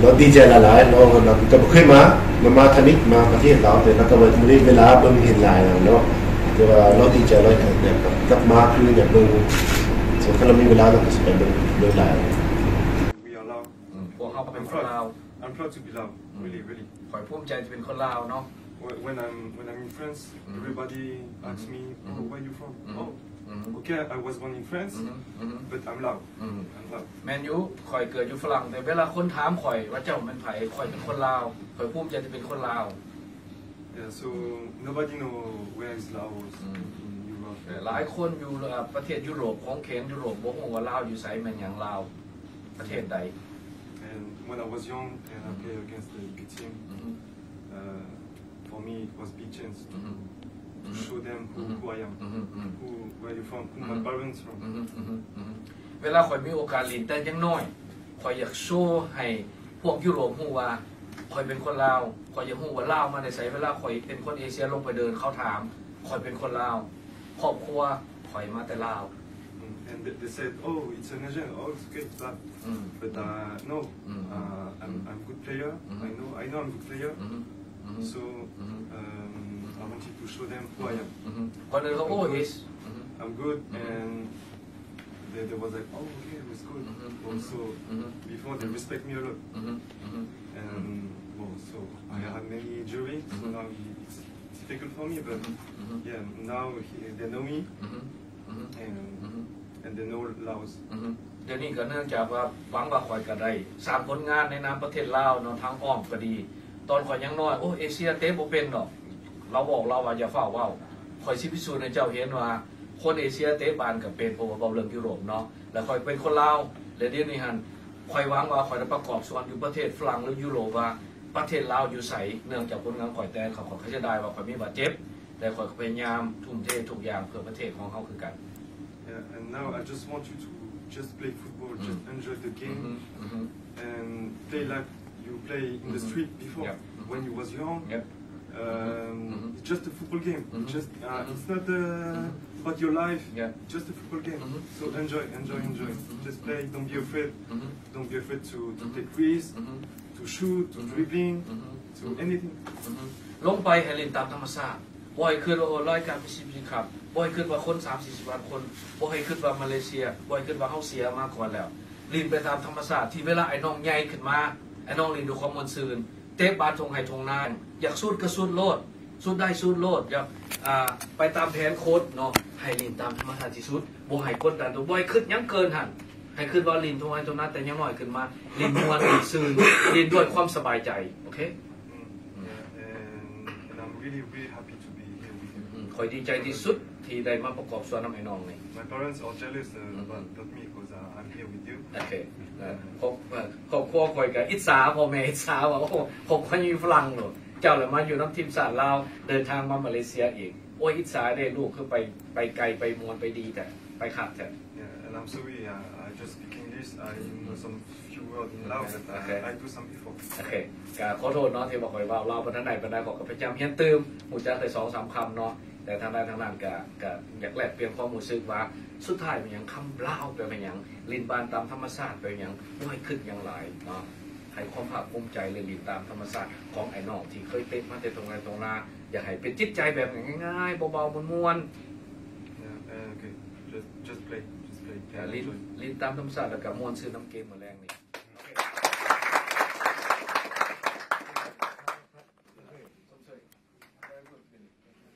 เราดีใจหลายๆเราก็ขึ้นมาทนิกมาประเทศเราแต่เราก็ไม่ได้เวลาเบิ่งเห็นหลายเนาะแต่ว่าเราดีใจเราแบบกับมาคือแบบเบิ่งส่วนถ้าเรามีเวลาเราก็จะไปเบิ่งหลายพวกเขาเป็นคนลาว I'm proud to be Lao, really. ขอภูมิใจจะเป็นคนลาวเนาะ When I'm in France, everybody asks me, "Oh, where are you from?" Oh, okay, I was born in France, but I'm Lao. I'm Lao. แมนยูข่อยเกิดอยู่ฝรั่งแต่เวลาคนถามข่อยว่าเจ้าเป็นไผ่ข่อยเป็นคนลาวข่อยภูมิใจจะเป็นคนลาว Yeah, so nobody know where is Laos in Europe. หลายคนอยู่ประเทศยุโรปของเขนยุโรปบอกว่าลาวอยู่ไสแม่นอย่างลาวประเทศใด And when I was young and I played against the big team, for me it was big chance to show them who I am, where you from, who my parents from. เวลาข่อยมีโอกาสเล่นแต่ยังน้อยข่อยอยากโชว์ให้พวกยุโรปรู้ว่าข่อยเป็นคนลาวข่อยอยากรู้ว่าลาวมาในไสเวลาข่อยเป็นคนเอเชียลงไปเดินเขาถามข่อยเป็นคนลาวครอบครัวข่อยมาแต่ลาว And they said, "Oh, it's an Asian. Oh, it's good, but no, I'm good player. I know I'm good player. So I wanted to show them who I am. คนอื่นเขาโอ้ย I'm good, and they was like, oh, okay, it was good. Also, before they respect me a lot, and well, so I had many injuries. So now it's difficult for me, but yeah, now they know me, and they know Laos. เดี๋ยวนี้ก็เนื่องจากว่าหวังว่าข่อยก็ได้สร้างผลงานในนามประเทศลาวเนาะทางอ้อมก็ดีตอนข่อยยังน้อยโอ้เอเชียเตะบ่เป็นดอกเราบอกเราว่าอย่าเฝ้าเว้าข่อยสิพิสูจน์ให้เจ้าเห็นว่าคนเอเชียเตะบานก็เป็นเพราะว่าเว้าเรื่องยุโรปเนาะแล้วข่อยเป็นคนลาวแล้วเดี๋ยวนี้หั่นข่อยหวังว่าข่อยจะประกอบส่วนอยู่ประเทศฝรั่งหรือยุโรปว่าประเทศลาวอยู่ไสเนื่องจากผลงานข่อยแต่เขาเสียดายว่าข่อยมีบาดเจ็บแต่ข่อยพยายามทุ่มเททุกอย่างเพื่อประเทศของเขาคือกัน Yeah, and now I just want you to just play football, just enjoy the game, and play like you play in the street before when you was young. It's just a football game. Just it's not about your life. Just a football game. So enjoy. Just play. Don't be afraid. Don't be afraid to take risks, to shoot, to dribbling, to anything. ลงไปให้เล่นตามธรรมชาติบ่อยขึ้นว่าโอ้รายการพิชิตครับบ่อยขึ้นว่าคน30-40 ล้านคนบ่อยขึ้นว่ามาเลเซียบ่อยขึ้นว่าเฮาเสียมาก่อนแล้วลินไปตามธรรมชาติที่เวลาไอ้น้องใหญ่ขึ้นมาไอ้น้องลินดูความมวลซื่นเตะบาสทงไห้ทงนานอยากสู้ก็สู้โลดสู้ได้สู้โลดอยากไปตามแผนโค้ชเนาะให้ลินตามธรรมชาติที่สุดบ่ให้กดดันตัวบ่อยขึ้นยังเกินหั่นให้ขึ้นว่าลินทงไห้ทงนั้นแต่ยังน้อยขึ้นมาลินม่วนลินซื่นลินด้วยความสบายใจโอเค And I'm really happy to be here with you. คอยดีใจที่สุดที่ได้มาประกอบส่วนน้ำไอ้น้องนี่ My parents are jealous about me because I'm here with you. โอเคครอบครัวคอยกับอิสาพ่อแม่อิสาว่าโอ้ผมคนอยู่ฝรั่งหรอเจ้าเลยมาอยู่น้ำทีมชาติลาวเดินทางมามาเลเซียอีกโอ้อิสาได้ลูกคือไปไกลไปมวลไปดีแต่ไปขาดแต่ Yeah, and I'm sorry, I just speak English. I know some few words in Lao, but I do some before. โอเคขอโทษเนาะที่บอกคอยว่าเราปัญหาไหนปัญหาขอพยายามเฮียนตืมหมู่จ้าเคย2-3 คำเนาะแต่ทางด้านก็อยากแลกเปลี่ยนความรู้สึกว่าสุดท้ายเป็นอย่างคำเล่าเป็นอย่างลินบานตามธรรมชาติเป็นอย่างน้อยขึ้นอย่างไรเนาะให้ความภาคภูมิใจเลยลินตามธรรมชาติของไอ้น้องที่เคยเต้นมาแต่ตรงไหนตรงนาอยากให้เป็นจิตใจแบบง่ายๆเบาๆม้วนๆ Okay, just play. ลินตามธรรมชาติแล้วก็ม้วนซื้อน้ำเกมมาแรงนี่